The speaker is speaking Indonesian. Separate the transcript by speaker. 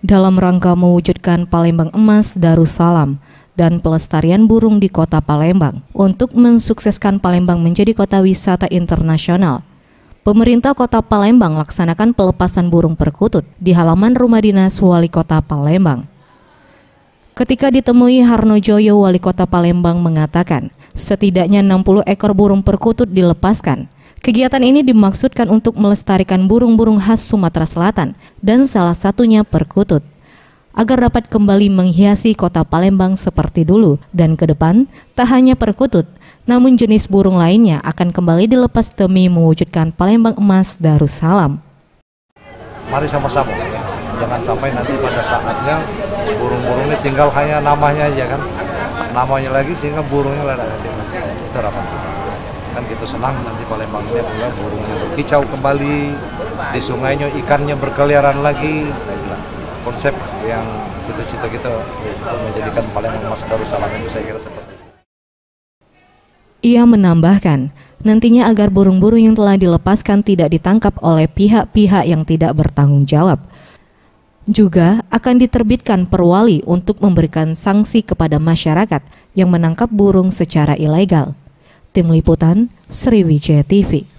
Speaker 1: Dalam rangka mewujudkan Palembang Emas Darussalam dan pelestarian burung di Kota Palembang untuk mensukseskan Palembang menjadi kota wisata internasional, pemerintah Kota Palembang laksanakan pelepasan burung perkutut di halaman rumah dinas Wali Kota Palembang. Ketika ditemui Harnojoyo, Wali Kota Palembang mengatakan setidaknya 60 ekor burung perkutut dilepaskan. Kegiatan ini dimaksudkan untuk melestarikan burung-burung khas Sumatera Selatan dan salah satunya perkutut, agar dapat kembali menghiasi Kota Palembang seperti dulu. Dan ke depan, tak hanya perkutut, namun jenis burung lainnya akan kembali dilepas demi mewujudkan Palembang Emas Darussalam.
Speaker 2: Mari sama-sama, jangan sampai nanti pada saatnya burung-burung ini tinggal hanya namanya aja kan, namanya lagi sehingga burungnya ada. Itu harapan kita. Kan kita senang nanti Palembang ini apabila burungnya berkicau kembali, di sungainya ikannya berkeliaran lagi. Konsep yang cita-cita kita untuk menjadikan Palembang Emas Darussalam itu saya kira seperti itu.
Speaker 1: Ia menambahkan, nantinya agar burung-burung yang telah dilepaskan tidak ditangkap oleh pihak-pihak yang tidak bertanggung jawab. Juga akan diterbitkan perwali untuk memberikan sanksi kepada masyarakat yang menangkap burung secara ilegal. Tim Liputan Sriwijaya TV.